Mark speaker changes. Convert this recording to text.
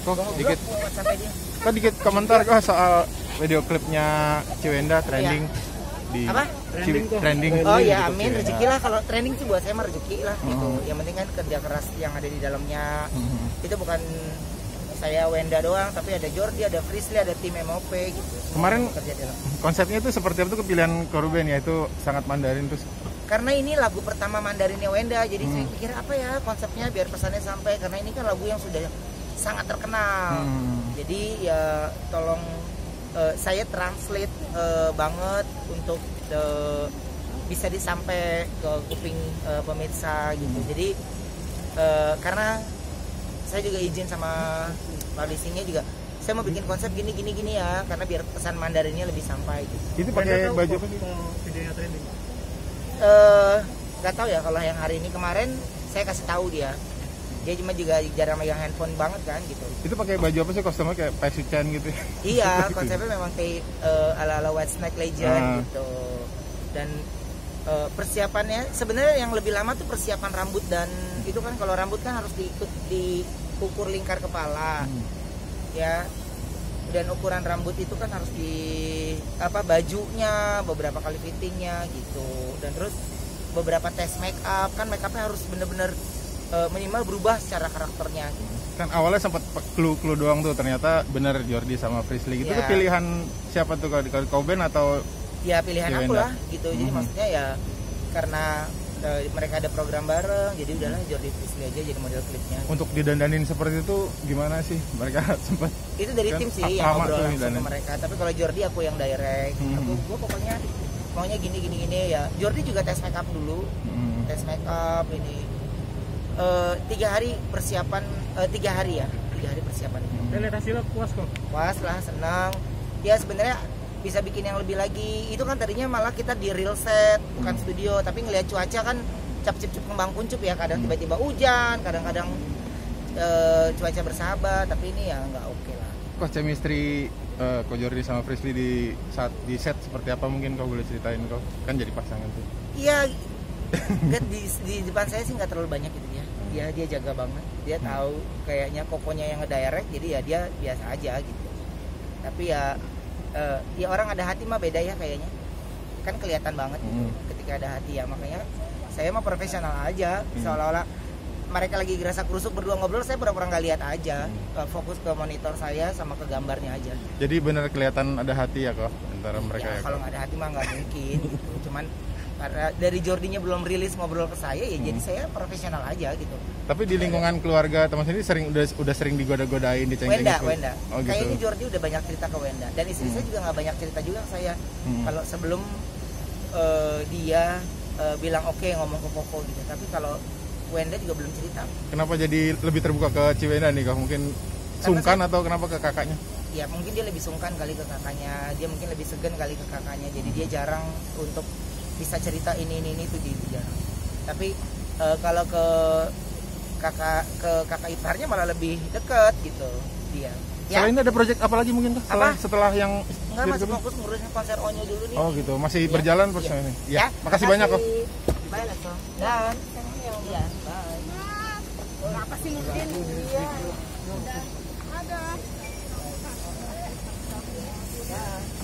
Speaker 1: Kok dikit
Speaker 2: WhatsApp dia.
Speaker 1: Kok dikit komentar kok soal video klipnya Ciwenda trending di
Speaker 2: Apa?
Speaker 1: Trending.
Speaker 2: Oh
Speaker 1: di
Speaker 2: ya,
Speaker 1: YouTube
Speaker 2: amin
Speaker 1: Ciwenda.
Speaker 2: rezeki lah. Kalau trending sih buat saya mah rezeki lah gitu. Yang penting kan kerja keras yang ada di dalamnya. Itu bukan saya Wenda doang, tapi ada Jordi, ada Frisly, ada tim MOP gitu.
Speaker 1: Kemarin
Speaker 2: kerja di dalam.
Speaker 1: konsepnya itu seperti apa tuh kepilihan Koruben ya, itu sangat Mandarin terus.
Speaker 2: Karena ini lagu pertama Mandarinnya Wenda, jadi saya pikir apa ya konsepnya biar pesannya sampai, karena ini kan lagu yang sudah sangat terkenal. Jadi ya tolong saya translate banget untuk bisa disampai ke kuping pemirsa gitu. Jadi karena saya juga izin sama publishingnya juga, saya mau bikin konsep gini ya, karena biar pesan Mandarinnya lebih sampai gitu.
Speaker 1: Itu pakai baju apa sih?
Speaker 3: Videonya trending.
Speaker 2: Gak tahu ya kalau yang hari ini. Kemarin saya kasih tahu dia cuma juga jarang megang handphone banget kan gitu.
Speaker 1: Itu pakai baju apa sih, kostumnya kayak Paisuchan gitu?
Speaker 2: Iya, konsepnya memang kayak ala-ala White Snake Legend gitu. Dan persiapannya sebenarnya yang lebih lama tuh persiapan rambut, dan itu kan kalau rambut kan harus diukur lingkar kepala. Ya. Dan ukuran rambut itu kan harus bajunya beberapa kali fittingnya gitu. Dan terus beberapa tes make up, kan make upnya harus bener-bener minimal berubah secara karakternya gitu.
Speaker 1: Kan awalnya sempat clue doang tuh, ternyata bener Jordi sama Frisly gitu. Itu pilihan siapa tuh, kalau di Koruben atau
Speaker 2: ya pilihan
Speaker 1: Ciwenda?
Speaker 2: aku lah gitu. Jadi maksudnya ya karena mereka ada program bareng, jadi udahlah Jordi Frisly aja jadi model klipnya.
Speaker 1: Untuk didandanin seperti itu gimana sih mereka sempat?
Speaker 2: Itu dari
Speaker 1: kan
Speaker 2: tim sih yang ngobrol langsung ke
Speaker 1: dandanin
Speaker 2: mereka. Tapi kalau Jordi aku yang direct. Aku pokoknya maunya gini ya. Jordi juga tes make up dulu. Tes make up ini 3 hari persiapan, 3 hari persiapan.
Speaker 3: Dan lihat hasilnya puas kok?
Speaker 2: Puas lah, senang. Ya sebenarnya bisa bikin yang lebih lagi. Itu kan tadinya malah kita di real set, bukan studio, tapi ngelihat cuaca kan cap-cip kembang kuncup ya. Kadang tiba-tiba hujan, kadang-kadang cuaca bersahabat, tapi ini ya nggak oke lah.
Speaker 1: Kok chemistry Ko Jordi sama Frisly saat di set seperti apa, mungkin kau boleh ceritain, kau kan jadi pasangan tuh.
Speaker 2: Iya, di depan saya sih nggak terlalu banyak gitu ya. Dia jaga banget. Dia tahu kayaknya kokonya yang ngedirect, jadi ya dia biasa aja gitu. Tapi ya orang ada hati mah beda ya kayaknya. Kan kelihatan banget gitu ketika ada hati ya. Makanya saya mah profesional aja. Seolah-olah mereka lagi gerasa kerusuk berdua ngobrol, saya pura-pura nggak lihat aja. Fokus ke monitor saya sama ke gambarnya aja.
Speaker 1: Jadi benar kelihatan ada hati ya kok antara mereka ya?
Speaker 2: Kalau nggak ada hati mah nggak mungkin gitu. Cuman karena dari Jordinya belum rilis ngobrol ke saya ya, jadi saya profesional aja gitu.
Speaker 1: Tapi di lingkungan keluarga teman sendiri udah sering digoda-godain, diceng-cengin.
Speaker 2: Wenda.
Speaker 1: Oh, gitu.
Speaker 2: Kayaknya Jordi udah banyak cerita ke Wenda, dan istri saya juga nggak banyak cerita juga ke saya. Kalau sebelum dia bilang oke, ngomong ke Koko gitu. Tapi kalau Wenda juga belum cerita.
Speaker 1: Kenapa jadi lebih terbuka ke Ciwenda nih kok? Mungkin sungkan atau kenapa ke kakaknya?
Speaker 2: Ya mungkin dia lebih sungkan kali ke kakaknya. Dia mungkin lebih segan kali ke kakaknya. Jadi dia jarang untuk bisa cerita ini itu dia jarang. Tapi kalau ke kakak iparnya malah lebih deket gitu dia. Ya.
Speaker 1: Selain ada project apa lagi mungkin kah? Setelah yang
Speaker 2: enggak, masih fokus ngurusin konser Onyo dulu nih.
Speaker 1: Oh gitu, masih berjalan proses ini. Ya, makasih banyak kok.
Speaker 2: Bye lah kok. Dan iya, bye.
Speaker 4: Apa sih mungkin dia udah ada.